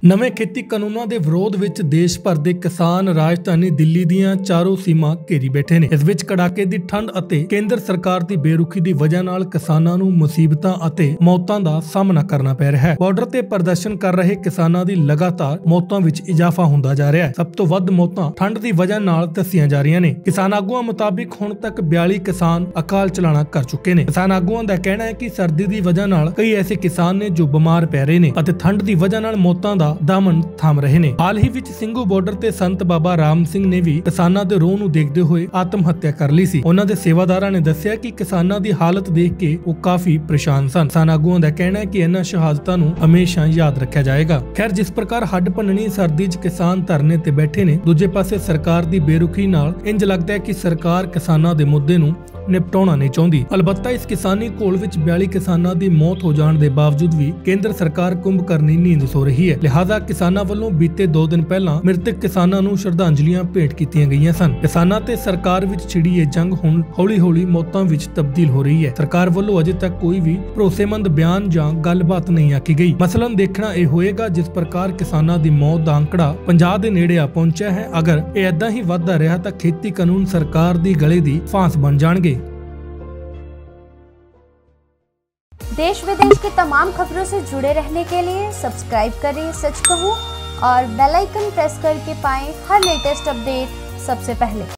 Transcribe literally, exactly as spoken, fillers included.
ਨਵੇਂ ਖੇਤੀ ਕਾਨੂੰਨਾਂ ਦੇ ਵਿਰੋਧ ਵਿੱਚ ਦੇਸ਼ ਭਰ ਦੇ ਕਿਸਾਨ ਰਾਜਧਾਨੀ ਦਿੱਲੀ ਦੀਆਂ ਚਾਰੋਂ ਸੀਮਾ ਘੇਰੀ ਬੈਠੇ ਨੇ। ਇਸ ਵਿੱਚ ਕੜਾਕੇ ਦੀ ਠੰਡ ਅਤੇ ਕੇਂਦਰ ਸਰਕਾਰ ਦੀ ਬੇਰੁਖੀ ਦੀ ਵਜ੍ਹਾ ਨਾਲ ਕਿਸਾਨਾਂ ਨੂੰ ਮੁਸੀਬਤਾਂ ਅਤੇ ਮੌਤਾਂ ਦਾ ਸਾਹਮਣਾ ਕਰਨਾ ਪੈ ਰਿਹਾ ਹੈ। ਬਾਰਡਰ ਤੇ ਪ੍ਰਦਰਸ਼ਨ ਕਰ ਰਹੇ ਕਿਸਾਨਾਂ ਦੀ ਲਗਾਤਾਰ ਮੌਤਾਂ ਵਿੱਚ ਇਜ਼ਾਫਾ ਹੁੰਦਾ ਜਾ ਰਿਹਾ ਹੈ। ਸਭ ਤੋਂ ਵੱਧ ਮੌਤਾਂ ਠੰਡ ਦੀ ਵਜ੍ਹਾ ਨਾਲ ਦੱਸੀਆਂ ਜਾ ਰਹੀਆਂ ਨੇ। ਕਿਸਾਨ ਆਗੂਆਂ ਮੁਤਾਬਿਕ ਹੁਣ ਤੱਕ ਬਿਆਲੀ ਕਿਸਾਨ ਅਕਾਲ ਚਲਾਣਾ ਕਰ ਚੁੱਕੇ ਨੇ। ਕਿਸਾਨ ਆਗੂਆਂ ਦਾ ਕਹਿਣਾ ਹੈ ਕਿ ਸਰਦੀ ਦੀ ਵਜ੍ਹਾ ਨਾਲ ਕਈ ਐਸੇ ਕਿਸਾਨ ਨੇ ਜੋ ਬਿਮਾਰ ਪੈ ਰਹੇ ਨੇ ਅਤੇ ਠੰਡ ਦੀ ਵਜ੍ਹਾ ਨਾਲ ਮੌਤਾਂ ਦਾ ਦਾਮਨ ਥਾਮ ਰਹੇ ਨੇ। ਹਾਲ ਹੀ ਵਿੱਚ ਸਿੰਘੂ ਬਾਰਡਰ ਤੇ ਸੰਤ ਬਾਬਾ ਰਾਮ ਸਿੰਘ ਨੇ ਵੀ ਕਿਸਾਨਾਂ ਦੇ ਰੋਹ ਨੂੰ ਦੇਖਦੇ ਹੋਏ ਆਤਮ ਹੱਤਿਆ ਕਰ ਲਈ ਸੀ। ਉਹਨਾਂ ਦੇ ਸੇਵਾਦਾਰਾਂ ਨੇ ਦੱਸਿਆ ਕਿ ਕਿਸਾਨਾਂ ਦੀ ਹਾਲਤ ਦੇਖ ਕੇ ਉਹ ਕਾਫੀ ਪਰੇਸ਼ਾਨ ਸਨ। ਕਿਸਾਨ ਆਗੂਆਂ ਦਾ ਕਹਿਣਾ ਹੈ ਕਿ ਇਹਨਾਂ ਸ਼ਹਾਦਤਾਂ ਨੂੰ ਹਮੇਸ਼ਾ ਯਾਦ ਰੱਖਿਆ ਜਾਏਗਾ। ਖੈਰ, ਜਿਸ ਪ੍ਰਕਾਰ ਹੱਡ ਭੰਨਣੀ ਸਰਦੀ 'ਚ ਕਿਸਾਨ ਧਰਨੇ ਤੇ ਬੈਠੇ ਨੇ, ਦੂਜੇ ਪਾਸੇ ਸਰਕਾਰ ਦੀ ਬੇਰੁਖੀ ਨਾਲ ਇੰਜ ਲੱਗਦਾ ਹੈ ਕਿ ਸਰਕਾਰ ਕਿਸਾਨਾਂ ਦੇ ਮੁੱਦੇ ਨੂੰ ਨਿਪਟਾਉਣਾ ਨਹੀਂ ਚਾਹੁੰਦੀ। ਅਲਬੱਤਾ ਇਸ ਕਿਸਾਨੀ ਘੋਲ ਵਿੱਚ ਬਿਆਲੀ ਕਿਸਾਨਾਂ ਦੀ ਮੌਤ ਹੋ ਜਾਣ ਦੇ ਬਾਵਜੂਦ ਵੀ ਕੇਂਦਰ ਸਰਕਾਰ ਕੁੰਭਕਰਨੀ ਨੀਂਦ ਸੋ ਰਹੀ ਹੈ। ਲਿਹਾਜ਼ਾ ਕਿਸਾਨਾਂ ਵੱਲੋਂ ਬੀਤੇ ਦੋ ਦਿਨ ਪਹਿਲਾਂ ਮ੍ਰਿਤਕ ਕਿਸਾਨਾਂ ਨੂੰ ਸ਼ਰਧਾਂਜਲੀਆਂ ਭੇਟ ਕੀਤੀਆਂ ਗਈਆਂ ਸਨ। ਕਿਸਾਨਾਂ ਤੇ ਸਰਕਾਰ ਵਿੱਚ ਛਿੜੀ ਇਹ ਜੰਗ ਹੁਣ ਹੌਲੀ-ਹੌਲੀ ਮੌਤਾਂ ਵਿੱਚ ਤਬਦੀਲ ਹੋ ਰਹੀ ਹੈ। ਸਰਕਾਰ ਵੱਲੋਂ ਅਜੇ ਤੱਕ ਕੋਈ ਵੀ ਭਰੋਸੇਮੰਦ ਬਿਆਨ ਜਾਂ ਗੱਲਬਾਤ ਨਹੀਂ ਆਖੀ ਗਈ। ਮਸਲਨ ਦੇਖਣਾ ਇਹ ਹੋਏਗਾ ਜਿਸ ਪ੍ਰਕਾਰ ਕਿਸਾਨਾਂ ਦੀ ਮੌਤ ਦਾ ਅੰਕੜਾ ਪੰਜਾਹ ਦੇ ਨੇੜੇ ਆ ਪਹੁੰਚਿਆ ਹੈ। ਅਗਰ ਇਹ ਏਦਾਂ ਹੀ ਵੱਧਦਾ ਰਿਹਾ ਤਾਂ ਖੇਤੀ ਕਾਨੂੰਨ ਸਰਕਾਰ ਦੀ ਗਲੇ ਦੀ फांस बन जाएंगे। देश विदेश की तमाम खबरों से जुड़े रहने के लिए सब्सक्राइब करें सच कहूं और बेल आइकन प्रेस करके पाएं हर लेटेस्ट अपडेट सबसे पहले।